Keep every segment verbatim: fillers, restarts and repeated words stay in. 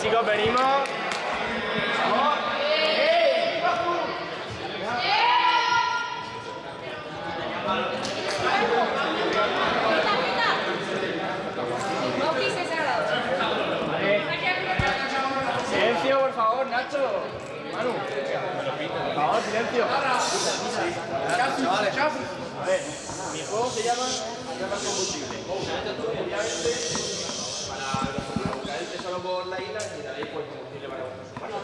chicos, venimos. Vamos. Silencio, por favor, Nacho. Manu, por favor, silencio. Chavales, a ver, mi juego se llama Atrapa el combustible. Obviamente, para buscar el tesoro por la isla, necesitaréis pues combustible para vuestro submarino.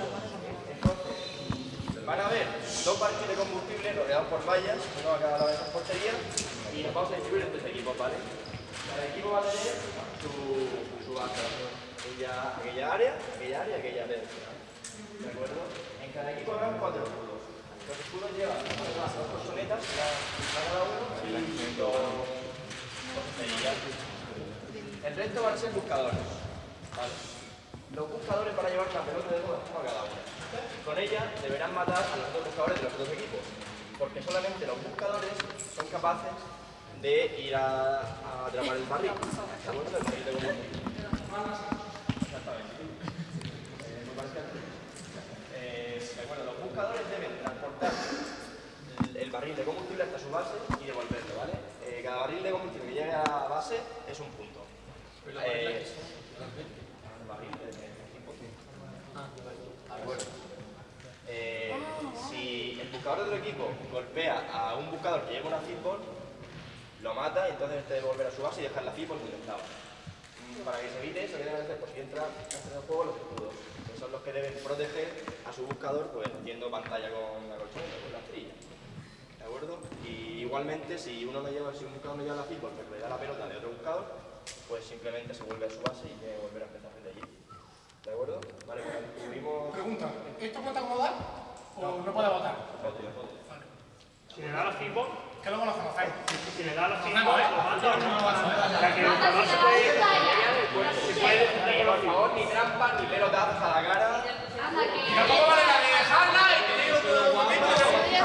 Entonces, van a ver dos barcos de combustible rodeados por vallas, uno a cada lado de esas porterías, y nos vamos a distribuir en tres equipos, ¿vale? Cada equipo va a tener su, su base, aquella, aquella área, aquella área, aquella área. ¿De acuerdo? En cada equipo habrá cuatro escudos. Los escudos llevan dos colchonetas para cada uno y dos cerillas. El resto van a ser buscadores. ¿Vale? Los buscadores van a llevar una pelota de goma a cada uno. Con ella deberán matar a los dos buscadores de los dos equipos, porque solamente los buscadores son capaces de ir a, a atrapar el barril. ¿De acuerdo? El barril de combustible. Exactamente. Eh, me parece que... Eh, de acuerdo, los buscadores deben transportar el, el barril de combustible hasta su base y devolverlo, ¿vale? Eh, cada barril de combustible que llegue a la base es un punto. Eh, el barril de cinco puntos. De acuerdo. Eh, si el buscador de otro equipo golpea a un buscador que lleva una fitball, lo mata y entonces este debe volver a su base y dejar la fitball donde estaba. Para que se evite eso, ¿qué deben hacer? Pues si entra en el juego los escudos, que son los que deben proteger a su buscador, pues haciendo pantalla con la colchoneta, con la estrella. ¿De acuerdo? Y igualmente, si uno no lleva, si un buscador no lleva la fitball, pero le da la pelota de otro buscador, pues simplemente se vuelve a su base y tiene que volver a empezar desde allí. ¿De acuerdo? Vale, pues incluimos... Pregunta, ¿esto cuenta como dar o no, no puede votar? Vale. Si le da la fitball, que luego lo conocéis. si le da la fitball, No, ¿eh? lo mata o no. O sea que el jugador se puede se puede defender con Por favor, ni trampas ni pelotazos a la cara. Y tampoco vale la de dejarla y que digo todo el momento de la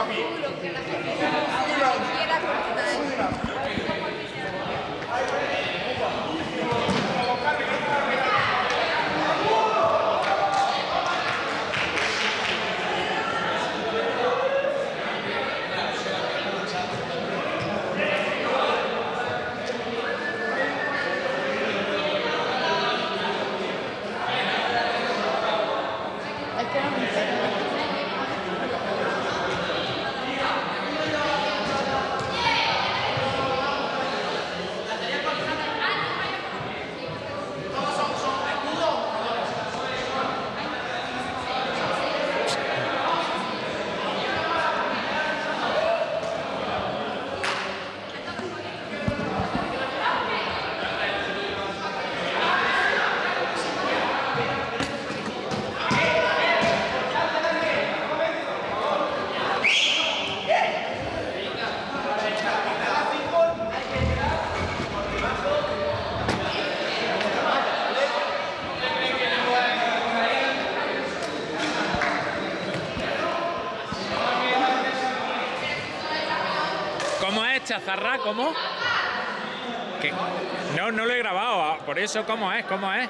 Chazarra, ¿cómo? ¿Qué? No, no lo he grabado, por eso, ¿cómo es? ¿Cómo es?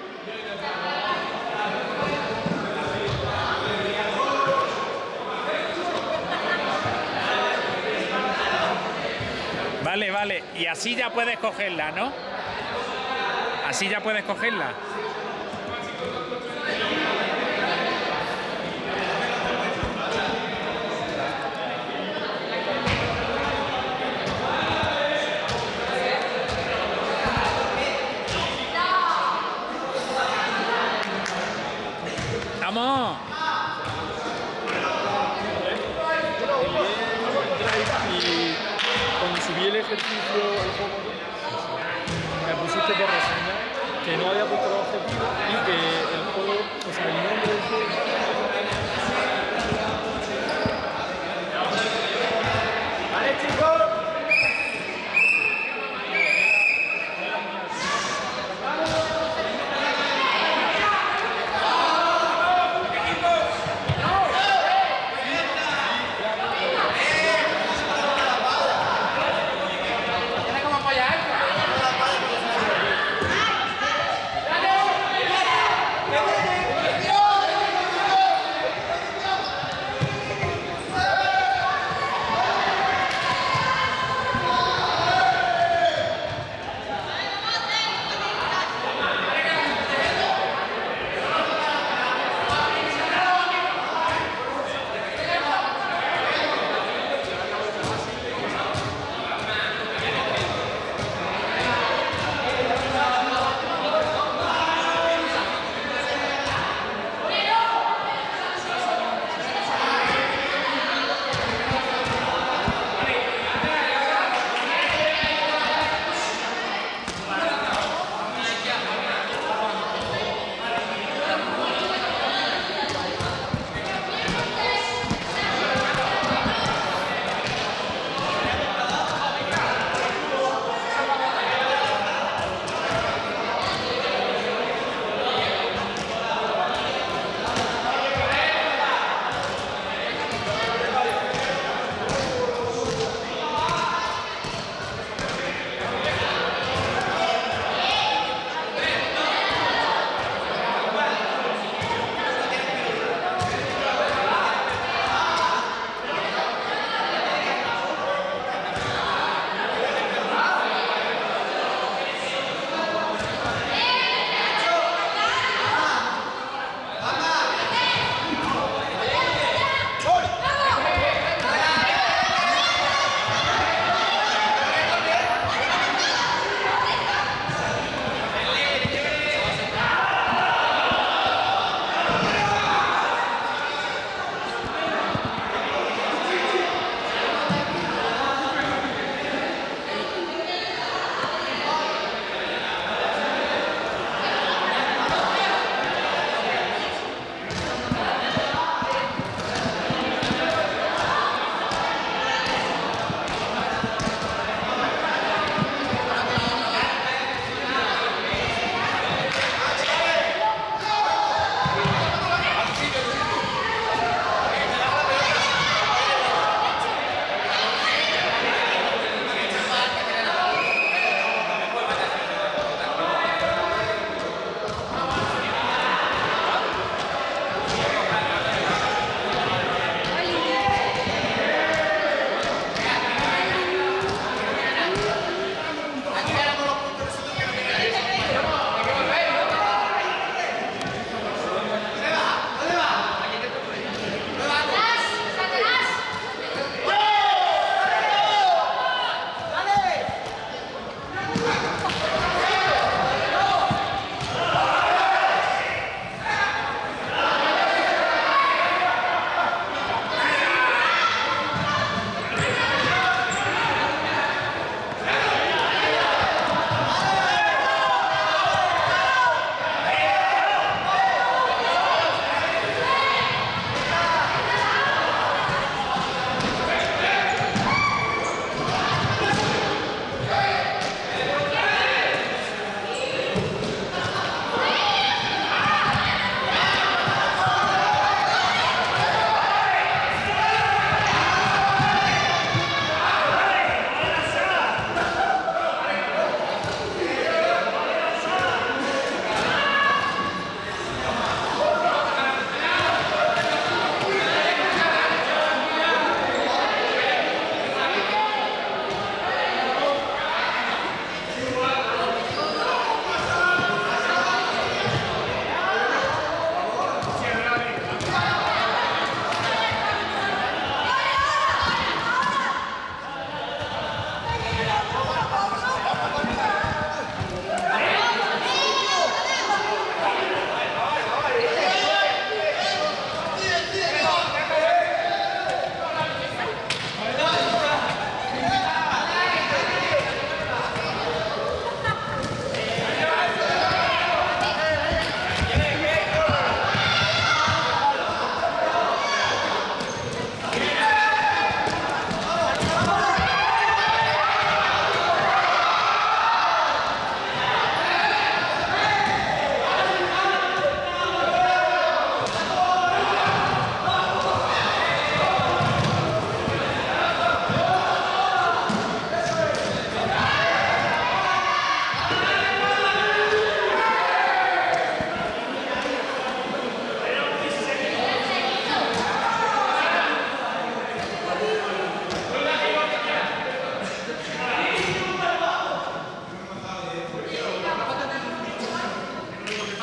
Vale, vale, y así ya puedes cogerla, ¿no? Así ya puedes cogerla. ¡Vamos! Y cuando subí el ejercicio al juego, me pusiste por reseña que no había puesto los objetivos y que el juego, o sea, el nombre del juego... ¡Vale, chicos!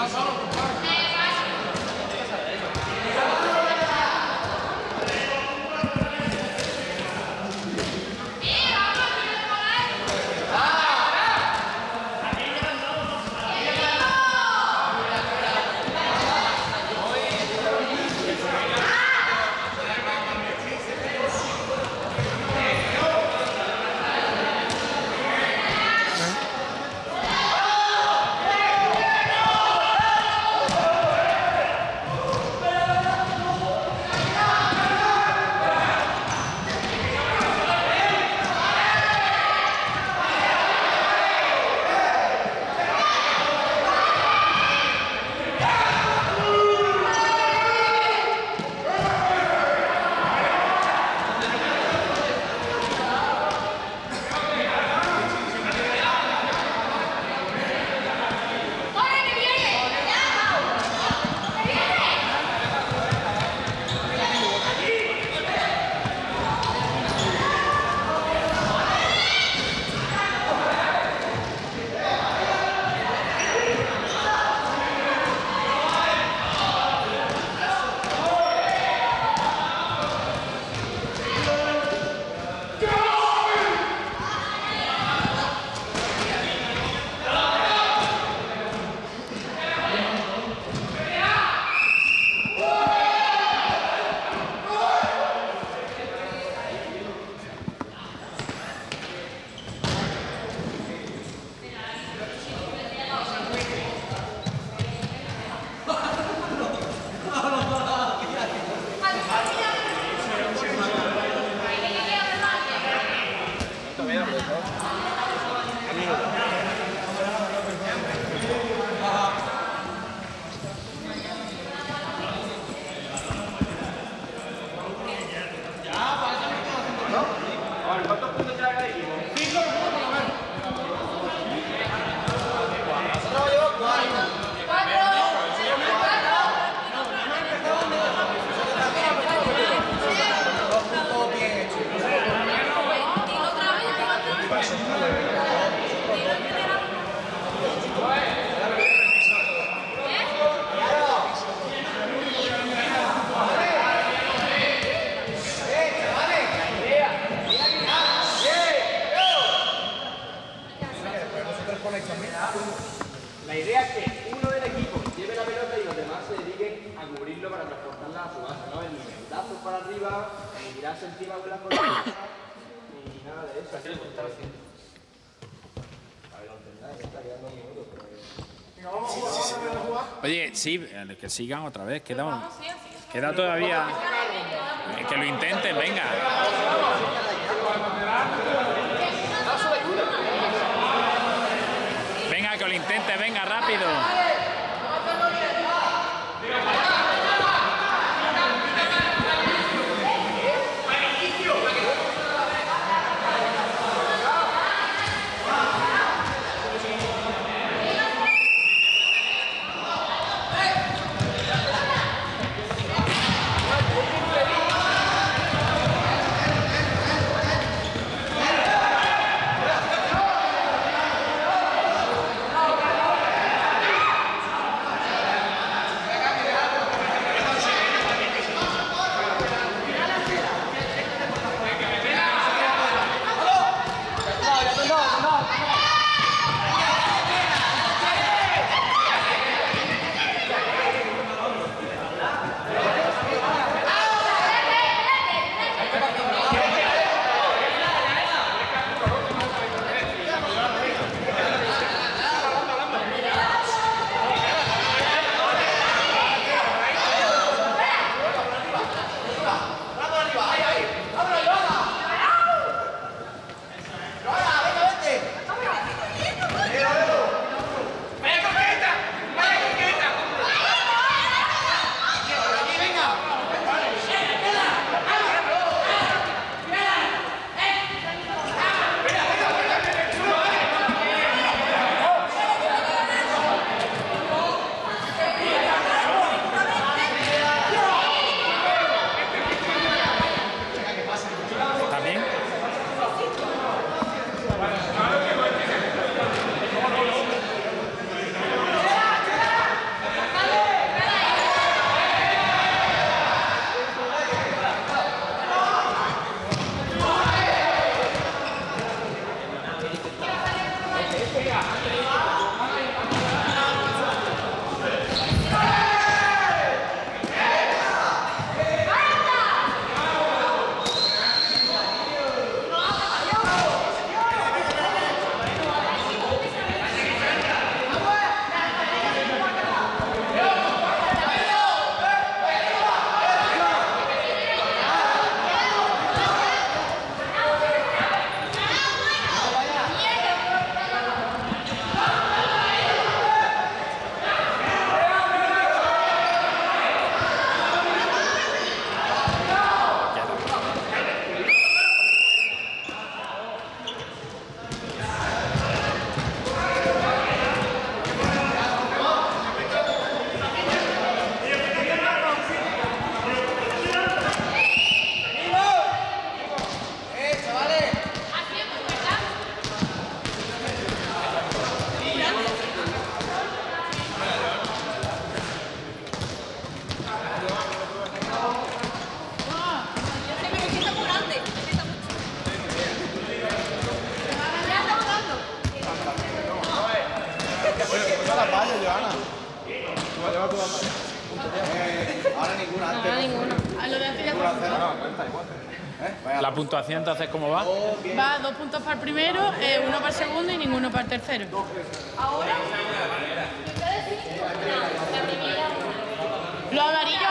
La idea es que uno del equipo lleve la pelota y los demás se dediquen a cubrirlo para transportarla a su base, ¿no? El brazos para arriba, ni tirarse encima de las cosas, ni nada de eso. Así lo está haciendo. A ver, no entendáis, está quedando un minuto, pero... Oye, sí, que sigan otra vez, queda, un, queda todavía... Que lo intenten, venga. Venga, que lo intente, venga, rápido. lleva todas las Ahora ninguna. Nada, ninguno. A lo de antes ya está. La puntuación entonces, ¿cómo va? Va dos puntos para el primero, eh, uno para el segundo y ninguno para el tercero. Ahora. Los amarillos